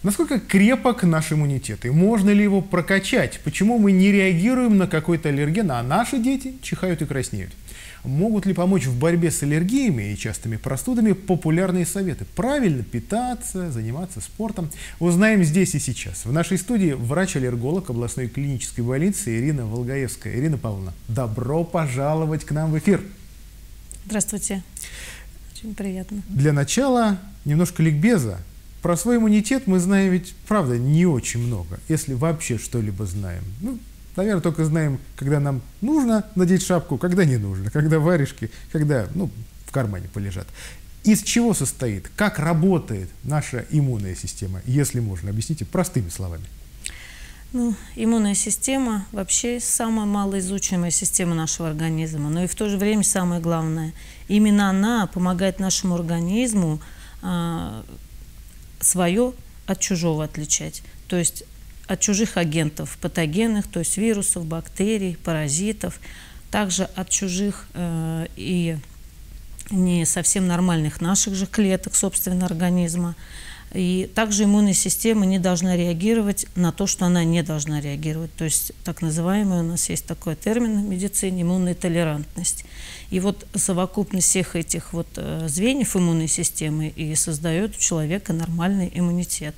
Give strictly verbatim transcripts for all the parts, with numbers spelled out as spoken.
Насколько крепок наш иммунитет? И можно ли его прокачать? Почему мы не реагируем на какой-то аллерген, а наши дети чихают и краснеют? Могут ли помочь в борьбе с аллергиями и частыми простудами популярные советы? Правильно питаться, заниматься спортом. Узнаем здесь и сейчас. В нашей студии врач-аллерголог областной клинической больницы Ирина Волгаевская. Ирина Павловна, добро пожаловать к нам в эфир. Здравствуйте. Очень приятно. Для начала немножко ликбеза. Про свой иммунитет мы знаем ведь, правда, не очень много, если вообще что-либо знаем. Ну, наверное, только знаем, когда нам нужно надеть шапку, когда не нужно, когда варежки, когда, ну, в кармане полежат. Из чего состоит, как работает наша иммунная система, если можно, объясните простыми словами. Ну, иммунная система вообще самая малоизучаемая система нашего организма, но и в то же время самое главное. Именно она помогает нашему организму а, свое от чужого отличать. То есть от чужих агентов патогенных, то есть вирусов, бактерий, паразитов, также от чужих э, и не совсем нормальных наших же клеток собственного организма. И также иммунная система не должна реагировать на то, что она не должна реагировать. То есть так называемый, у нас есть такой термин в медицине, иммунная толерантность. И вот совокупность всех этих вот звеньев иммунной системы и создает у человека нормальный иммунитет.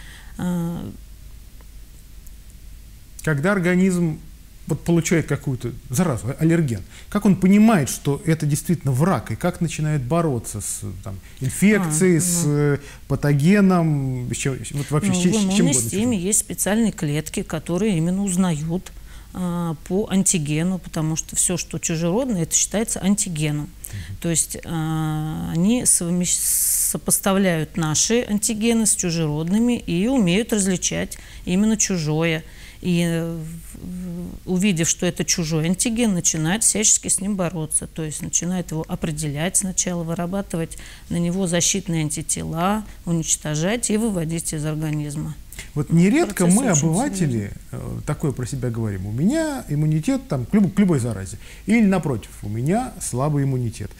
Когда организм вот получает какую-то заразу, аллерген, как он понимает, что это действительно враг, и как начинает бороться с там, инфекцией, а, с ну, патогеном, с чем, вот вообще, ну, с чем, в иммунной системе чем есть специальные клетки, которые именно узнают а, по антигену, потому что все, что чужеродное, это считается антигеном. Угу. То есть а, они сопоставляют наши антигены с чужеродными и умеют различать именно чужое. И увидев, что это чужой антиген, начинает всячески с ним бороться. То есть начинает его определять сначала, вырабатывать на него защитные антитела, уничтожать и выводить из организма. Вот нередко мы, обыватели, серьезный. такое про себя говорим. У меня иммунитет там, к, любой, к любой заразе. Или напротив, у меня слабый иммунитет.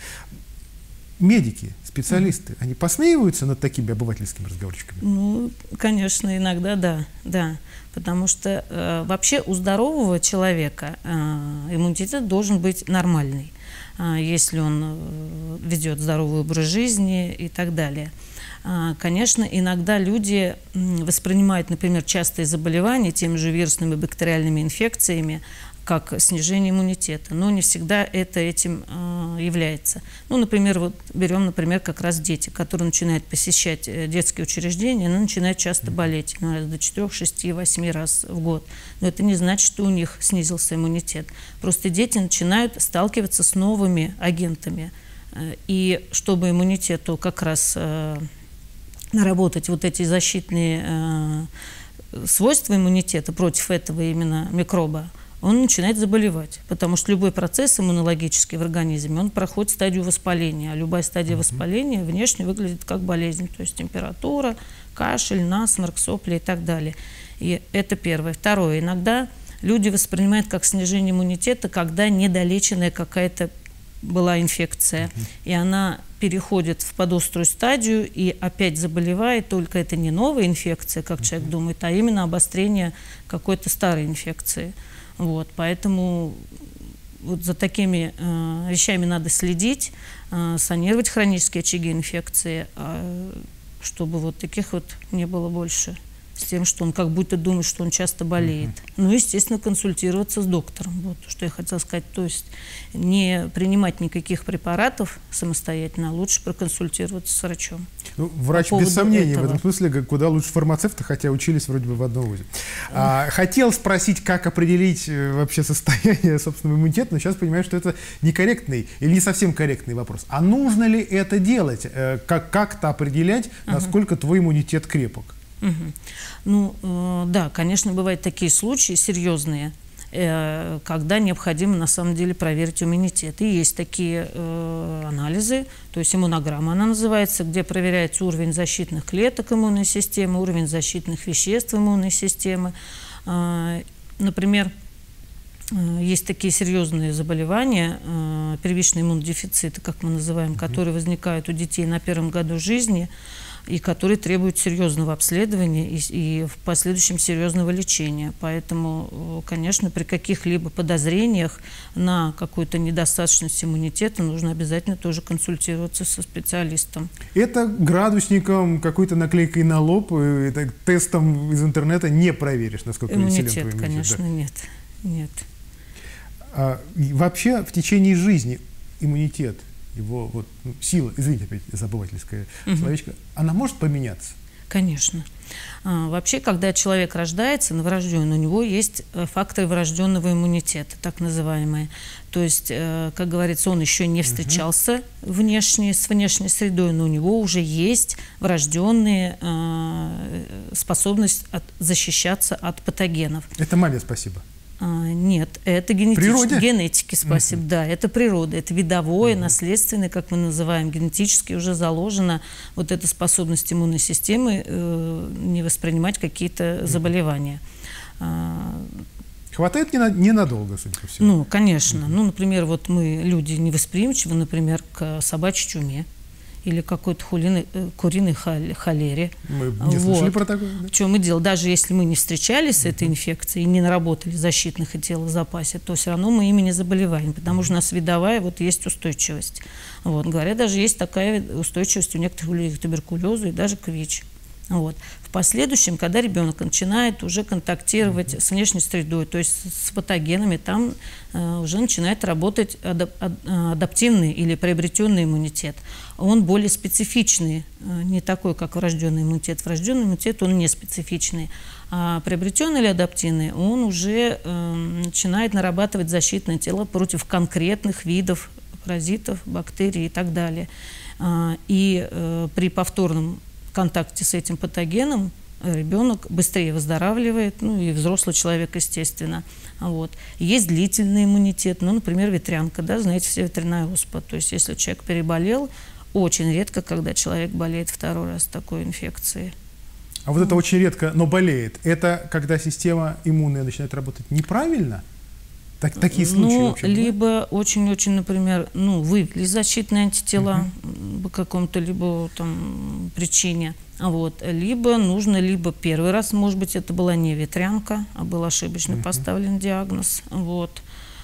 Медики, специалисты, mm-hmm. они посмеиваются над такими обывательскими разговорчиками? Ну, конечно, иногда да, да. Потому что э, вообще у здорового человека э, иммунитет должен быть нормальный, э, если он э, ведет здоровый образ жизни и так далее. Э, конечно, иногда люди воспринимают, например, частые заболевания теми же вирусными и бактериальными инфекциями как снижение иммунитета, но не всегда это этим э, является. Ну, например, вот берем, например, как раз дети, которые начинают посещать детские учреждения, они начинают часто болеть, ну, до четырёх, шести, восьми раз в год. Но это не значит, что у них снизился иммунитет. Просто дети начинают сталкиваться с новыми агентами. И чтобы иммунитету как раз э, наработать вот эти защитные э, свойства иммунитета против этого именно микроба, он начинает заболевать, потому что любой процесс иммунологический в организме, он проходит стадию воспаления, а любая стадия воспаления внешне выглядит как болезнь, то есть температура, кашель, насморк, сопли и так далее. И это первое. Второе. Иногда люди воспринимают как снижение иммунитета, когда недолеченная какая-то была инфекция, и она переходит в подострую стадию и опять заболевает, только это не новая инфекция, как человек думает, а именно обострение какой-то старой инфекции. Вот, поэтому вот за такими э, вещами надо следить, э, санировать хронические очаги инфекции, э, чтобы вот таких вот не было больше. С тем, что он как будто думает, что он часто болеет. Uh-huh. Ну, естественно, консультироваться с доктором. Вот что я хотела сказать. То есть не принимать никаких препаратов самостоятельно, а лучше проконсультироваться с врачом. Ну, врач без сомнений этого. В этом смысле куда лучше фармацевта, хотя учились вроде бы в одном вузе. Uh-huh. а, хотел спросить, как определить вообще состояние собственного иммунитета, но сейчас понимаю, что это некорректный или не совсем корректный вопрос. А нужно ли это делать? Как, как-то определять, насколько uh-huh. твой иммунитет крепок? Угу. Ну, э, да, конечно, бывают такие случаи серьезные, э, когда необходимо на самом деле проверить иммунитет. И есть такие э, анализы, то есть иммунограмма она называется, где проверяется уровень защитных клеток иммунной системы, уровень защитных веществ иммунной системы. Э, например, э, есть такие серьезные заболевания, э, первичные иммунодефициты, как мы называем, mm-hmm. которые возникают у детей на первом году жизни. и которые требуют серьезного обследования и, и в последующем серьезного лечения. Поэтому, конечно, при каких-либо подозрениях на какую-то недостаточность иммунитета нужно обязательно тоже консультироваться со специалистом. Это градусником, какой-то наклейкой на лоб, это тестом из интернета не проверишь, насколько иммунитет, силен твой иммунитет. Конечно, да. нет. нет. А, вообще в течение жизни иммунитет, его вот, ну, сила, извините, опять забывательское угу. словечко, она может поменяться? Конечно. А, вообще, когда человек рождается, новорожденный, у него есть факторы врожденного иммунитета, так называемые. То есть, э, как говорится, он еще не встречался угу. внешне, с внешней средой, но у него уже есть врожденные э, способность от, защищаться от патогенов. Это маме спасибо. А, нет, это генетики, спасибо, uh-huh. да, это природа, это видовое, uh-huh. наследственное, как мы называем, генетически уже заложена вот эта способность иммунной системы э, не воспринимать какие-то uh-huh. заболевания. Хватает ненадолго, судя по всему. Ну, конечно. Uh-huh. Ну, например, вот мы, люди невосприимчивы, например, к собачьей чуме или какой-то хулиной, куриной холере. Мы не вот. слышали про такое. Да? В чем и дело. Даже если мы не встречались с этой инфекцией и не наработали защитных антител в запасе, то все равно мы ими не заболеваем, потому что у нас видовая вот есть устойчивость. Вот. Говорят, даже есть такая устойчивость у некоторых людей к туберкулезу и даже к ВИЧ. Вот. В последующем, когда ребенок начинает уже контактировать mm-hmm. с внешней средой, то есть с патогенами, там э, уже начинает работать адап адаптивный или приобретенный иммунитет. Он более специфичный, э, не такой, как врожденный иммунитет. Врожденный иммунитет, он не специфичный. А приобретенный или адаптивный, он уже э, начинает нарабатывать защитные тела против конкретных видов паразитов, бактерий и так далее. А, и э, при повторном в контакте с этим патогеном ребенок быстрее выздоравливает, ну и взрослый человек, естественно. Вот. Есть длительный иммунитет, ну, например, ветрянка, да, знаете, все ветряная оспа. То есть, если человек переболел, очень редко, когда человек болеет второй раз такой инфекцией. А вот это очень редко, но болеет. Это когда система иммунная начинает работать неправильно? Так, такие случаи ну, вообще либо очень-очень, например, ну, выявили защитные антитела uh-huh. по какому-то либо там причине, вот, либо нужно, либо первый раз, может быть, это была не ветрянка, а был ошибочно uh-huh. поставлен диагноз, вот,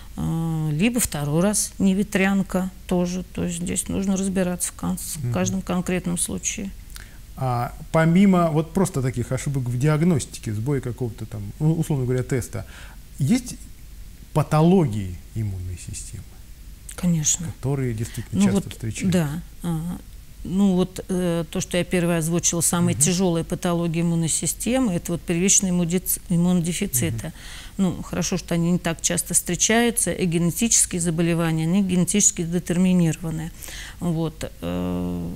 либо второй раз не ветрянка тоже, то есть здесь нужно разбираться в, кон- uh-huh. в каждом конкретном случае. А помимо вот просто таких ошибок в диагностике, сбоя какого-то там, условно говоря, теста, есть патологии иммунной системы, конечно, которые действительно ну часто вот, встречаются. Да, ну вот э, то, что я первое озвучила, самые угу. тяжелые патологии иммунной системы, это вот первичные иммунодефициты. Угу. Ну, хорошо, что они не так часто встречаются, и генетические заболевания, они генетически детерминированы. Вот. Э,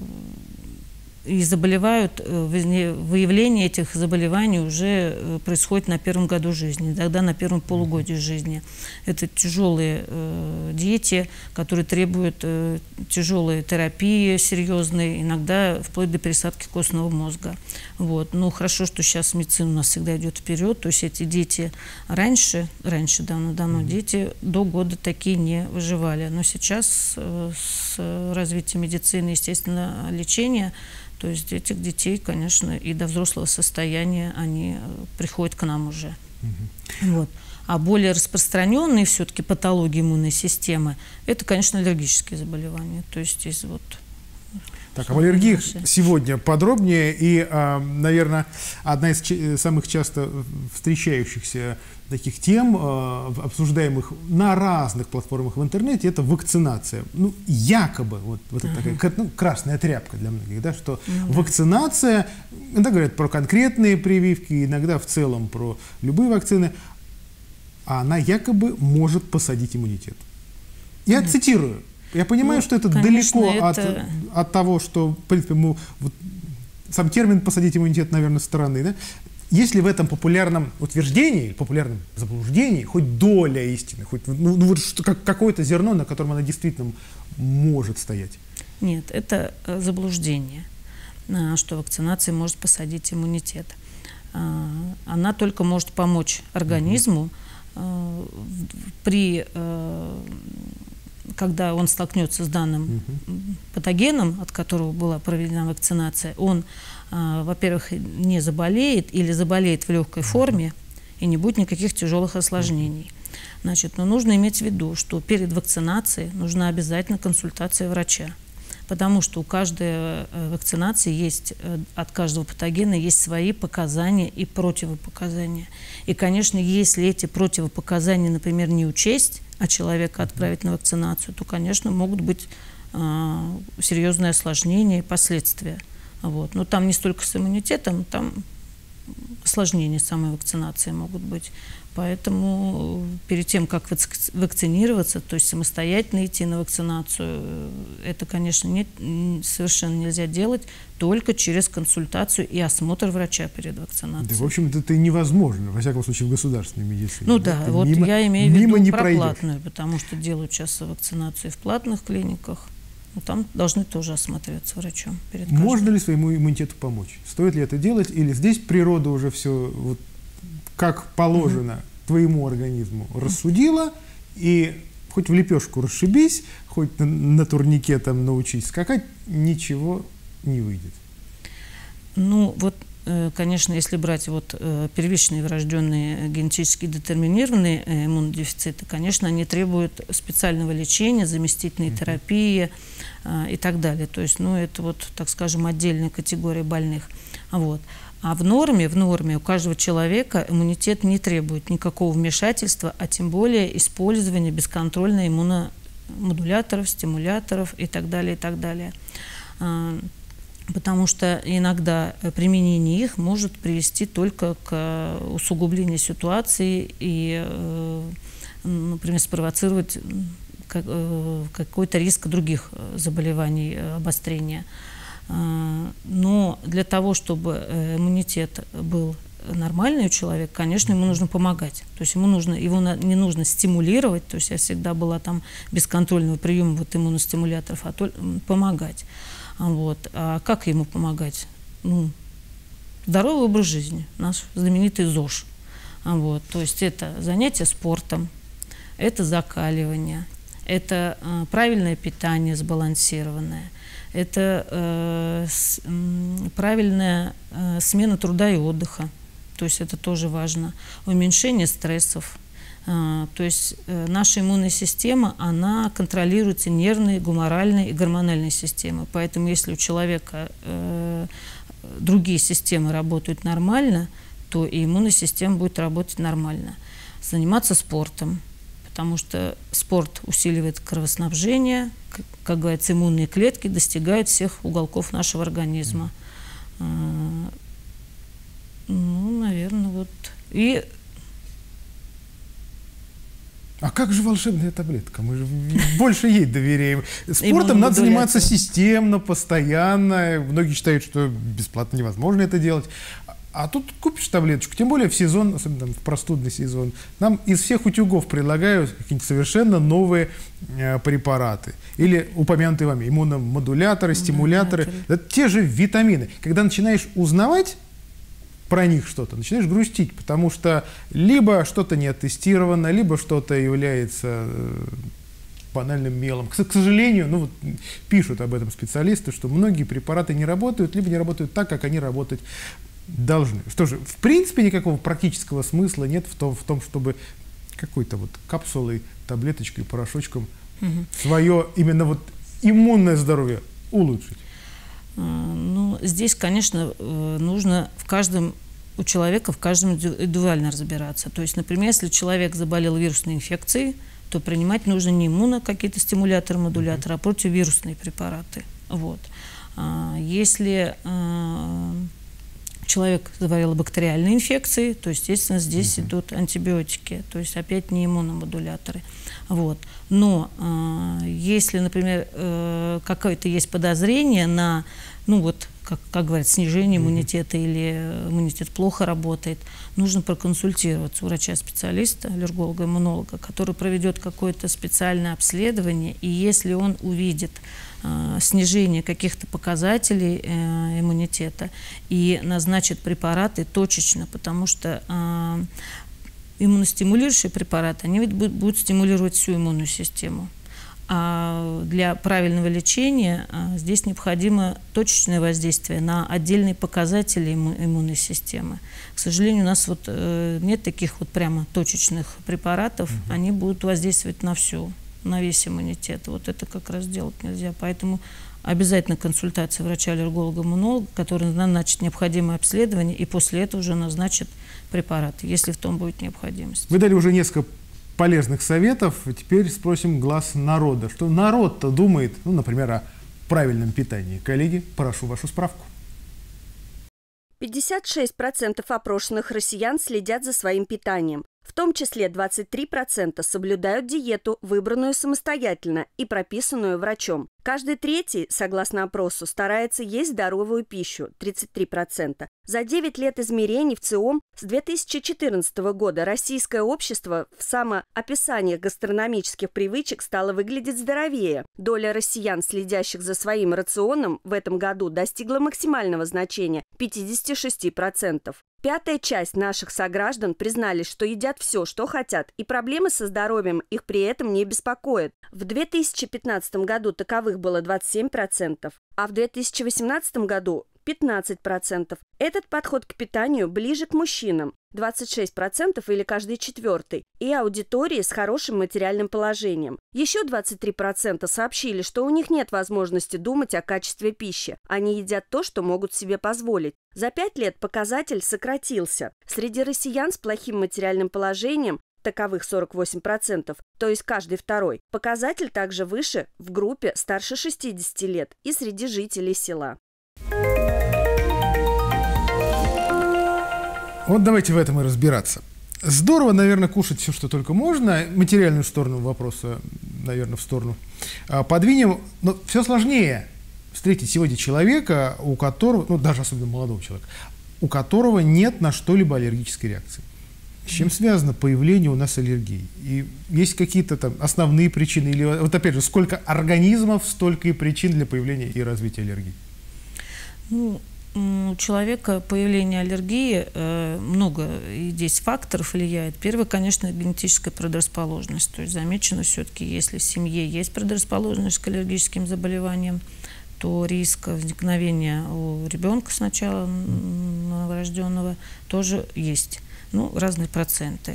И заболевают, выявление этих заболеваний уже происходит на первом году жизни, тогда на первом полугодии жизни. Это тяжелые э, дети, которые требуют э, тяжелой терапии серьезной, иногда вплоть до пересадки костного мозга. Вот. Но хорошо, что сейчас медицина у нас всегда идет вперед, то есть эти дети раньше, раньше давно-давно, mm-hmm. дети до года такие не выживали. Но сейчас э, с развитием медицины, естественно, лечения, то есть этих детей, конечно, и до взрослого состояния они приходят к нам уже. Угу. Вот. А более распространенные все-таки патологии иммунной системы, это, конечно, аллергические заболевания. То есть здесь вот... Так, об аллергиях сегодня подробнее. И, наверное, одна из самых часто встречающихся таких тем, обсуждаемых на разных платформах в интернете, это вакцинация. Ну, якобы, вот, вот это uh-huh. такая ну, красная тряпка для многих, да, что uh-huh. вакцинация, иногда говорят про конкретные прививки, иногда в целом про любые вакцины, а она якобы может посадить иммунитет. Я uh-huh. цитирую. Я понимаю, ну, что это конечно, далеко это... От, от того, что, в принципе, мы, вот, сам термин «посадить иммунитет», наверное, странный, да? Есть ли в этом популярном утверждении, популярном заблуждении хоть доля истины, хоть ну, ну, вот что, как, какое-то зерно, на котором она действительно может стоять? Нет, это заблуждение, что вакцинация может посадить иммунитет. Она только может помочь организму угу. при когда он столкнется с данным патогеном, от которого была проведена вакцинация, он, во-первых, не заболеет или заболеет в легкой форме и не будет никаких тяжелых осложнений. Значит, но нужно иметь в виду, что перед вакцинацией нужна обязательно консультация врача, потому что у каждой вакцинации есть, от каждого патогена есть свои показания и противопоказания. И, конечно, если эти противопоказания, например, не учесть, а человека отправить на вакцинацию, то, конечно, могут быть э, серьезные осложнения и последствия. Вот. Но там не столько с иммунитетом, там осложнения самой вакцинации могут быть. Поэтому перед тем, как вакцинироваться, то есть самостоятельно идти на вакцинацию, это, конечно, не, совершенно нельзя делать, только через консультацию и осмотр врача перед вакцинацией. Да, в общем, это невозможно, во всяком случае, в государственной медицине. Ну да, это вот мимо, я имею в виду про пройдешь. платную, потому что делают часто вакцинацию в платных клиниках. Но там должны тоже осматриваться врачом перед каждым. Можно ли своему иммунитету помочь? Стоит ли это делать? Или здесь природа уже все вот как положено угу. твоему организму рассудила, и хоть в лепешку расшибись, хоть на, на турнике там научись скакать, ничего не выйдет? Ну, вот, конечно, если брать вот первичные врожденные генетически детерминированные иммунодефициты, конечно, они требуют специального лечения, заместительной терапии и так далее. То есть, ну, это вот, так скажем, отдельная категория больных. Вот. А в норме, в норме у каждого человека иммунитет не требует никакого вмешательства, а тем более использования бесконтрольно иммуномодуляторов, стимуляторов и так далее, и так далее. Потому что иногда применение их может привести только к усугублению ситуации и, например, спровоцировать какой-то риск других заболеваний, обострения. Но для того, чтобы иммунитет был нормальный у человека, конечно, ему нужно помогать. То есть ему нужно, его не нужно стимулировать, то есть я всегда была там бесконтрольного приема вот иммуностимуляторов, а то помогать. Вот. А как ему помогать? Ну, здоровый образ жизни, наш знаменитый ЗОЖ. Вот. То есть это занятие спортом, это закаливание, это э, правильное питание сбалансированное, это э, с, э, правильная э, смена труда и отдыха, то есть это тоже важно, уменьшение стрессов. Э, то есть э, наша иммунная система, она контролируется нервной, гуморальной и гормональной системой. Поэтому если у человека э, другие системы работают нормально, то и иммунная система будет работать нормально. Заниматься спортом, потому что спорт усиливает кровоснабжение, как говорится, иммунные клетки достигают всех уголков нашего организма. Ну, наверное, вот. И... А как же волшебная таблетка? Мы же больше ей доверяем. Спортом надо заниматься системно, постоянно. Многие считают, что бесплатно невозможно это делать. А тут купишь таблеточку, тем более в сезон, особенно в простудный сезон, нам из всех утюгов предлагают какие-нибудь совершенно новые э, препараты. Или упомянутые вами иммуномодуляторы, стимуляторы. Это те же витамины. Когда начинаешь узнавать про них что-то, начинаешь грустить, потому что либо что-то не оттестировано, либо что-то является э, банальным мелом. К, к сожалению, ну, вот, пишут об этом специалисты, что многие препараты не работают, либо не работают так, как они работать должны. Что же, в принципе, никакого практического смысла нет в том, в том чтобы какой-то вот капсулой, таблеточкой, порошочком угу. свое именно вот иммунное здоровье улучшить. Ну, здесь, конечно, нужно в каждом, у человека в каждом индивидуально разбираться. То есть, например, если человек заболел вирусной инфекцией, то принимать нужно не иммуно какие-то стимуляторы, модуляторы, угу. а противовирусные препараты. Вот. Если человек заболел бактериальной инфекцией, то, естественно, здесь uh-huh. идут антибиотики, то есть опять не иммуномодуляторы. Вот. Но э, если, например, э, какое-то есть подозрение на, ну вот, как, как говорят, снижение иммунитета uh-huh. или иммунитет плохо работает, нужно проконсультироваться у врача-специалиста, аллерголога, иммунолога, который проведет какое-то специальное обследование, и если он увидит снижение каких-то показателей э, иммунитета и назначит препараты точечно, потому что э, иммуностимулирующие препараты, они ведь будут, будут стимулировать всю иммунную систему. А для правильного лечения здесь необходимо точечное воздействие на отдельные показатели иммунной системы. К сожалению, у нас вот нет таких вот прямо точечных препаратов, угу. Они будут воздействовать на всю, на весь иммунитет. Вот это как раз делать нельзя. Поэтому обязательно консультация врача-аллерголога-иммунолога, который назначит необходимое обследование и после этого уже назначит препараты, если в том будет необходимость. Вы дали уже несколько полезных советов. Теперь спросим глаз народа. Что народ-то думает, ну, например, о правильном питании? Коллеги, прошу вашу справку. пятьдесят шесть процентов опрошенных россиян следят за своим питанием. В том числе двадцать три процента соблюдают диету, выбранную самостоятельно и прописанную врачом. Каждый третий, согласно опросу, старается есть здоровую пищу – тридцать три процента. За девять лет измерений в ЦИОМ с две тысячи четырнадцатого года российское общество в самоописаниях гастрономических привычек стало выглядеть здоровее. Доля россиян, следящих за своим рационом, в этом году достигла максимального значения – пятьдесят шесть процентов. Пятая часть наших сограждан признались, что едят все, что хотят, и проблемы со здоровьем их при этом не беспокоят. В две тысячи пятнадцатом году таковых было двадцать семь процентов, а в две тысячи восемнадцатом году пятнадцать процентов. Этот подход к питанию ближе к мужчинам – двадцать шесть процентов или каждый четвертый, и аудитории с хорошим материальным положением. Еще двадцать три процента сообщили, что у них нет возможности думать о качестве пищи. Они едят то, что могут себе позволить. За пять лет показатель сократился. Среди россиян с плохим материальным положением таковых сорок восемь процентов, то есть каждый второй. Показатель также выше в группе старше шестидесяти лет и среди жителей села. Вот давайте в этом и разбираться. Здорово, наверное, кушать все, что только можно. Материальную сторону вопроса, наверное, в сторону подвинем. Но все сложнее встретить сегодня человека, у которого, ну даже особенно молодого человека, у которого нет на что-либо аллергической реакции. С чем связано появление у нас аллергии? И есть какие-то там основные причины? Или вот опять же, сколько организмов, столько и причин для появления и развития аллергии? Ну, у человека появление аллергии, э, много и здесь факторов влияет. Первый, конечно, генетическая предрасположенность. То есть замечено все-таки, если в семье есть предрасположенность к аллергическим заболеваниям, то риск возникновения у ребенка сначала новорожденного тоже есть. Ну, разные проценты.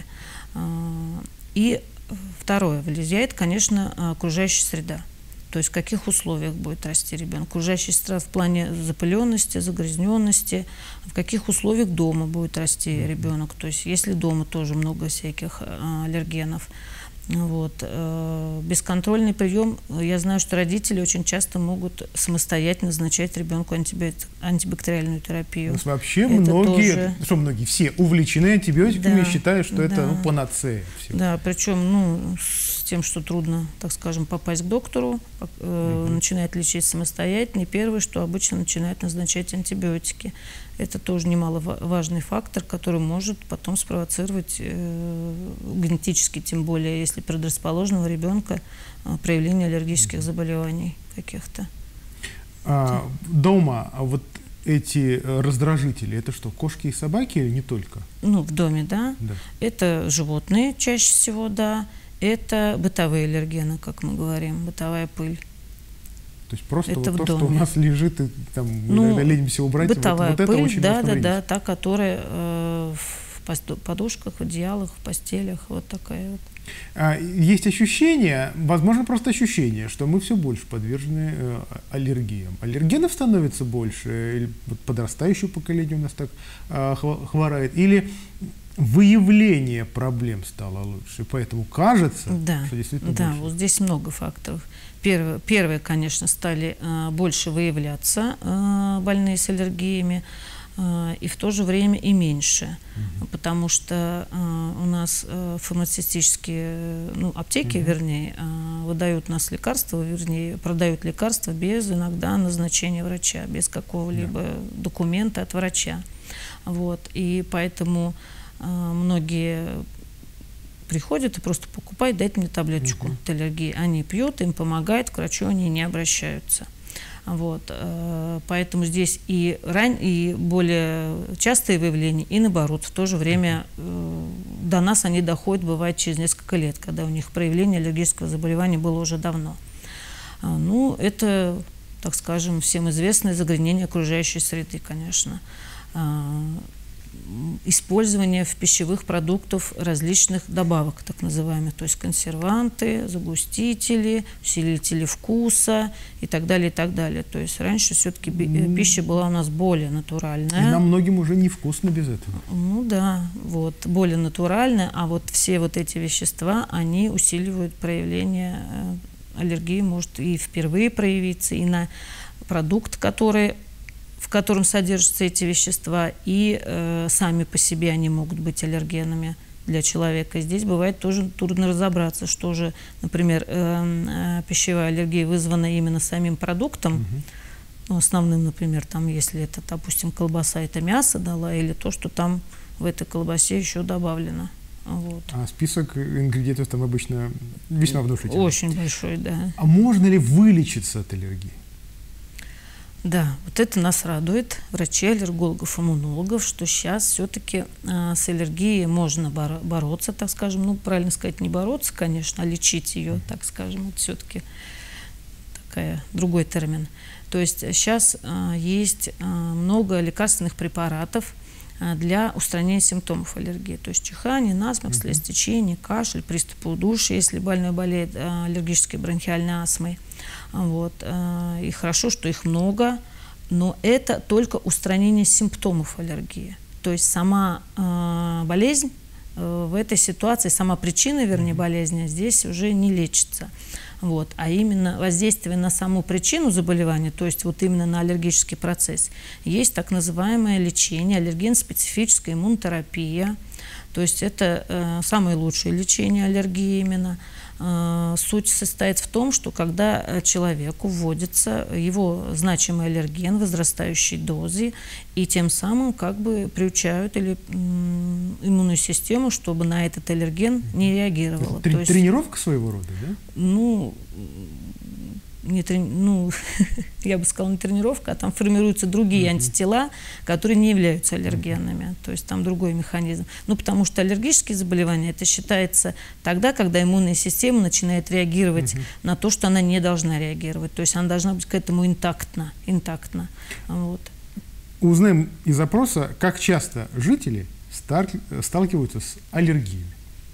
И второе, влияет, конечно, окружающая среда. То есть в каких условиях будет расти ребенок. Окружающая среда в плане запыленности, загрязненности, в каких условиях дома будет расти ребенок. То есть если дома тоже много всяких аллергенов. Вот. Бесконтрольный прием, я знаю, что родители очень часто могут самостоятельно назначать ребенку антибактериальную терапию. То есть вообще это многие, тоже... что многие, все увлечены антибиотиками, да, и считают, что да, это ну, панацея. Всего. Да, причем ну, с тем, что трудно, так скажем, попасть к доктору, э, угу. начинает лечить самостоятельно, и первое, что обычно начинает назначать антибиотики. Это тоже немаловажный фактор, который может потом спровоцировать э, генетически, тем более, если предрасположенного ребенка, э, проявление аллергических заболеваний каких-то. А, дома вот эти раздражители, это что, кошки и собаки или не только? Ну, в доме, да. да. Это животные чаще всего, да. Это бытовые аллергены, как мы говорим, бытовая пыль. То есть просто вот то, что у нас лежит, и там ну, иногда ленимся убрать, бытовая вот, вот пыль, это очень да, да, да, та, которая э, в подушках, в одеялах, в постелях, вот такая вот. А, есть ощущение, возможно, просто ощущение, что мы все больше подвержены э, аллергиям. Аллергенов становится больше, или вот подрастающее поколение у нас так э, хворает, или выявление проблем стало лучше, поэтому кажется, да, что действительно да, больше. Вот здесь много факторов. Первое, первое конечно, стали э, больше выявляться э, больные с аллергиями, э, и в то же время и меньше, угу. потому что э, у нас э, фармацевтические, ну, аптеки, угу. вернее, э, выдают нас лекарства, вернее, продают лекарства без иногда назначения врача, без какого-либо да. документа от врача. Вот, и поэтому э, многие приходят и просто покупают, дайте мне таблеточку uh-huh. от аллергии. Они пьют, им помогает, к врачу они не обращаются. Вот. Поэтому здесь и, ран... и более частые выявления, и наоборот, в то же время uh-huh. до нас они доходят, бывает, через несколько лет, когда у них проявление аллергического заболевания было уже давно. Ну, это, так скажем, всем известное загрязнение окружающей среды, конечно. Использование в пищевых продуктах различных добавок, так называемых, то есть консерванты, загустители, усилители вкуса и так далее, и так далее. То есть раньше все-таки mm. пища была у нас более натуральная. И нам многим уже невкусно без этого. Ну да, вот, более натуральная, а вот все вот эти вещества, они усиливают проявление аллергии, может и впервые проявиться, и на продукт, который... в котором содержатся эти вещества, и э, сами по себе они могут быть аллергенами для человека. Здесь бывает тоже трудно разобраться, что же, например, э, э, пищевая аллергия вызвана именно самим продуктом, угу. ну, основным, например, там, если это, допустим, колбаса, это мясо дала, или то, что там в этой колбасе еще добавлено. Вот. А список ингредиентов там обычно весьма внушительный. Очень большой, да. А можно ли вылечиться от аллергии? Да, вот это нас радует, врачей, аллергологов, иммунологов, что сейчас все-таки э, с аллергией можно боро бороться, так скажем, ну, правильно сказать, не бороться, конечно, а лечить ее, так скажем, это все-таки такая, другой термин. То есть сейчас э, есть э, много лекарственных препаратов э, для устранения симптомов аллергии, то есть чихание, насморк, слезотечение, кашель, приступы удушья, если больной болеет э, аллергической бронхиальной астмой. Вот. И хорошо, что их много, но это только устранение симптомов аллергии. То есть сама э, болезнь э, в этой ситуации, сама причина, вернее, болезни здесь уже не лечится. Вот. А именно воздействие на саму причину заболевания, то есть вот именно на аллергический процесс, есть так называемое лечение, аллерген-специфическая иммунотерапия. То есть это э, самое лучшее лечение аллергии именно. Суть состоит в том, что когда человеку вводится его значимый аллерген в возрастающей дозе, и тем самым как бы приучают или иммунную систему, чтобы на этот аллерген не реагировала. Это То есть, тренировка своего рода, да? Ну, не трени... ну я бы сказала, не тренировка, а там формируются другие uh-huh. антитела, которые не являются аллергенными. Uh-huh. То есть там другой механизм. Ну, потому что аллергические заболевания, это считается тогда, когда иммунная система начинает реагировать uh-huh. на то, что она не должна реагировать. То есть она должна быть к этому интактна. интактна. Вот. Узнаем из опроса, как часто жители сталкиваются с аллергиями.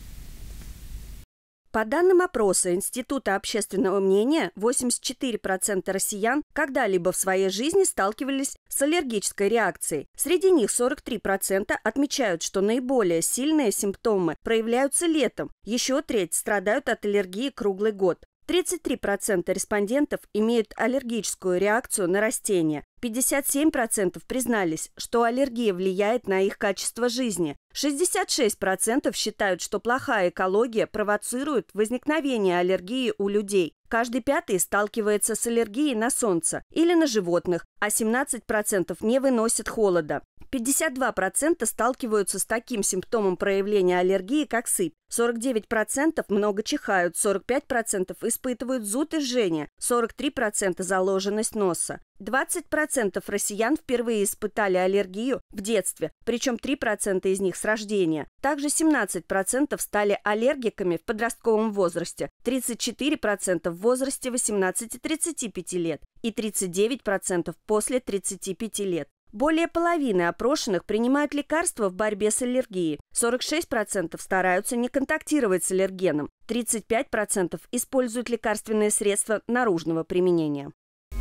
По данным опроса Института общественного мнения, восемьдесят четыре процента россиян когда-либо в своей жизни сталкивались с аллергической реакцией. Среди них сорок три процента отмечают, что наиболее сильные симптомы проявляются летом, еще треть страдают от аллергии круглый год. тридцать три процента респондентов имеют аллергическую реакцию на растения. пятьдесят семь процентов признались, что аллергия влияет на их качество жизни. шестьдесят шесть процентов считают, что плохая экология провоцирует возникновение аллергии у людей. Каждый пятый сталкивается с аллергией на солнце или на животных, а семнадцать процентов не выносят холода. пятьдесят два процента сталкиваются с таким симптомом проявления аллергии, как сыпь. сорок девять процентов много чихают, сорок пять процентов испытывают зуд и жжение, сорок три процента заложенность носа. двадцать процентов россиян впервые испытали аллергию в детстве, причем три процента из них с рождения. Также семнадцать процентов стали аллергиками в подростковом возрасте, тридцать четыре процента в возрасте восемнадцати тридцати пяти лет и тридцать девять процентов после тридцати пяти лет. Более половины опрошенных принимают лекарства в борьбе с аллергией. сорок шесть процентов стараются не контактировать с аллергеном. тридцать пять процентов используют лекарственные средства наружного применения.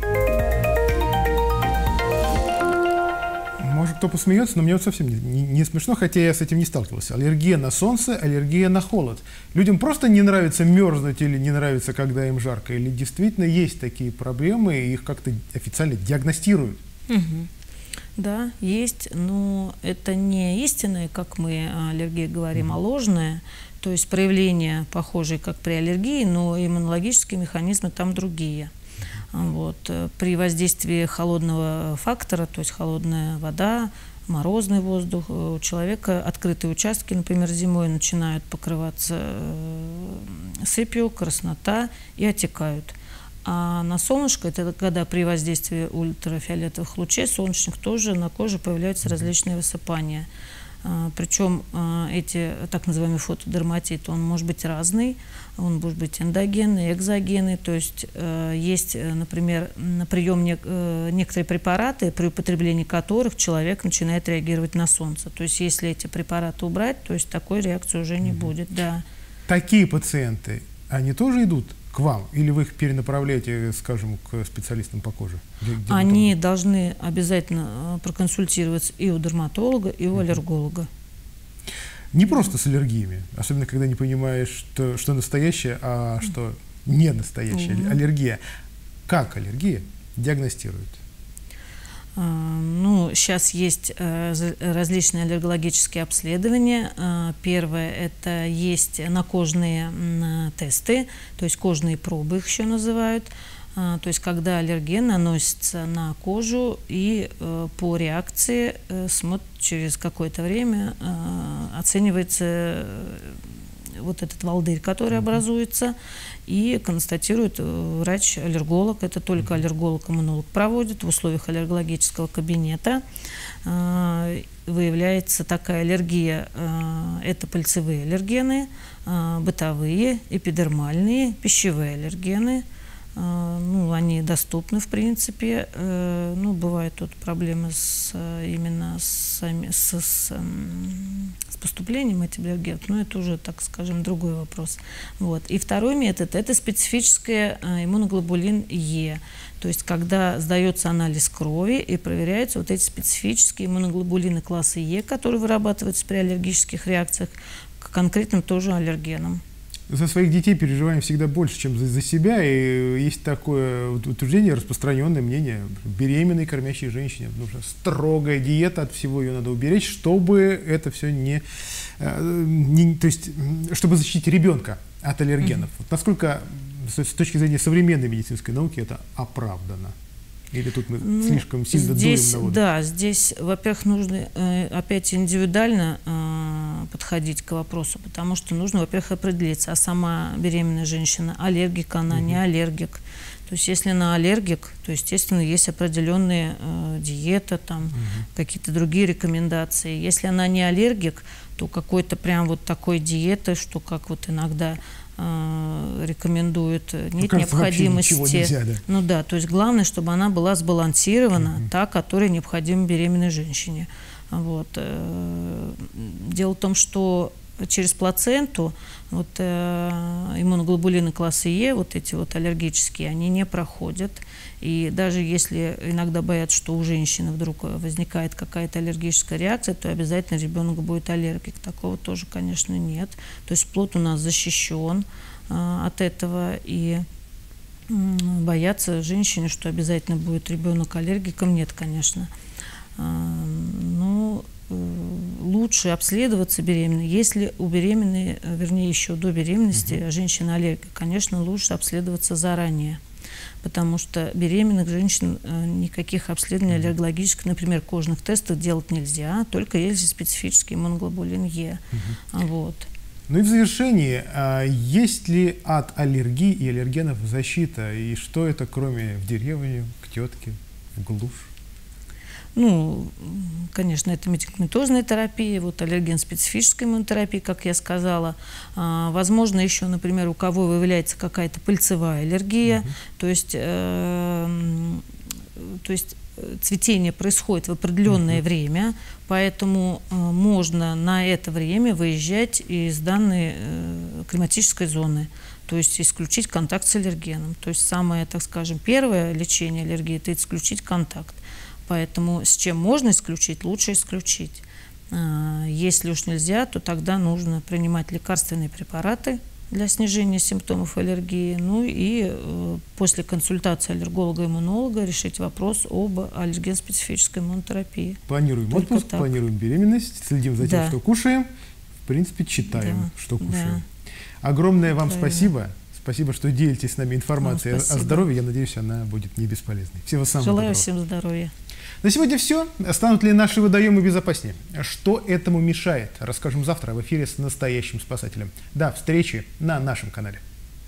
Может, кто посмеется, но мне вот совсем не, не смешно, хотя я с этим не сталкивался. Аллергия на солнце, аллергия на холод. Людям просто не нравится мерзнуть или не нравится, когда им жарко? Или действительно есть такие проблемы, и их как-то официально диагностируют? Угу. Да, есть, но это не истинное, как мы о аллергии говорим, а ложное. То есть проявления похожие, как при аллергии, но иммунологические механизмы там другие. Вот. При воздействии холодного фактора, то есть холодная вода, морозный воздух, у человека открытые участки, например, зимой начинают покрываться сыпью, краснота и отекают. А на солнышко, это когда при воздействии ультрафиолетовых лучей солнечных тоже на коже появляются различные высыпания. Причем эти так называемые фотодерматит, он может быть разный, он может быть эндогенный, экзогенный, то есть есть, например, на прием некоторые препараты, при употреблении которых человек начинает реагировать на солнце. То есть если эти препараты убрать, то есть такой реакции уже не угу. будет, да. Такие пациенты, они тоже идут к вам? Или вы их перенаправляете, скажем, к специалистам по коже? Они должны обязательно проконсультироваться и у дерматолога, и у аллерголога. Не просто с аллергиями, особенно когда не понимаешь, что, что настоящее, а что не настоящая mm-hmm. аллергия. Как аллергия диагностируют? Ну, сейчас есть различные аллергологические обследования. Первое – это есть накожные тесты, то есть кожные пробы их еще называют. То есть когда аллерген наносится на кожу и по реакции через какое-то время оценивается вот этот волдырь, который образуется, и констатирует врач-аллерголог. Это только аллерголог-иммунолог проводит в условиях аллергологического кабинета. Выявляется такая аллергия. Это пыльцевые аллергены, бытовые, эпидермальные, пищевые аллергены. Ну, они доступны, в принципе. Ну, бывают тут проблемы с, именно с, с, с, с поступлением этих аллергенов, но это уже, так скажем, другой вопрос. Вот. И второй метод – это специфическая иммуноглобулин Е. То есть, когда сдается анализ крови и проверяются вот эти специфические иммуноглобулины класса Е, которые вырабатываются при аллергических реакциях к конкретным тоже аллергенам. За своих детей переживаем всегда больше, чем за, за себя. И есть такое утверждение, распространенное мнение: беременной кормящей женщине нужна строгая диета, от всего ее надо уберечь, чтобы это все не, не то есть, чтобы защитить ребенка от аллергенов. Mm-hmm. Вот насколько с, с точки зрения современной медицинской науки это оправдано? Или тут мы ну, слишком сильно здесь, дуем на воду? Да, здесь, во-первых, нужно э, опять индивидуально э, подходить к вопросу, потому что нужно, во-первых, определиться, а сама беременная женщина аллергик, она угу. не аллергик. То есть если она аллергик, то, естественно, есть определенные э, диета, там, угу. какие-то другие рекомендации. Если она не аллергик, то какой-то прям вот такой диеты, что как вот иногда рекомендуют, нет кажется, необходимости. Нельзя, да? Ну да, то есть главное, чтобы она была сбалансирована, mm-hmm. та, которая необходима беременной женщине. Вот. Дело в том, что через плаценту вот, иммуноглобулины класса Е, вот эти вот аллергические, они не проходят. И даже если иногда боятся, что у женщины вдруг возникает какая-то аллергическая реакция, то обязательно ребенок будет аллергик. Такого тоже, конечно, нет. То есть плод у нас защищен а, от этого. И м, бояться женщине, что обязательно будет ребенок аллергиком, нет, конечно. А, но лучше обследоваться беременной. Если у беременной, вернее, еще до беременности uh-huh. женщина аллергик, конечно, лучше обследоваться заранее. Потому что беременных женщин никаких обследований аллергологических, например, кожных тестов делать нельзя, только если специфический иммуноглобулин Е. Угу. Вот. Ну и в завершении, есть ли от аллергии и аллергенов защита? И что это, кроме в деревню, к тетке, в глушь? Ну, конечно, это медикаментозная терапия, вот аллерген-специфическая иммунотерапия, как я сказала. А, возможно, еще, например, у кого выявляется какая-то пыльцевая аллергия, uh-huh. то есть, э, то есть цветение происходит в определенное uh-huh. время, поэтому э, можно на это время выезжать из данной э, климатической зоны, то есть исключить контакт с аллергеном. То есть самое, так скажем, первое лечение аллергии – это исключить контакт. Поэтому с чем можно исключить, лучше исключить. Если уж нельзя, то тогда нужно принимать лекарственные препараты для снижения симптомов аллергии. Ну и после консультации аллерголога-иммунолога решить вопрос об аллерген-специфической иммунотерапии. Планируем Только отпуск, так. планируем беременность, следим за тем, да. что кушаем. В принципе, читаем, да. что кушаем. Да. Огромное вам Правильно. спасибо. Спасибо, что делитесь с нами информацией о здоровье. Я надеюсь, она будет не бесполезной. Всего самого Желаю доброго. всем здоровья. На сегодня все. Станут ли наши водоемы безопаснее? Что этому мешает? Расскажем завтра в эфире с настоящим спасателем. До встречи на нашем канале.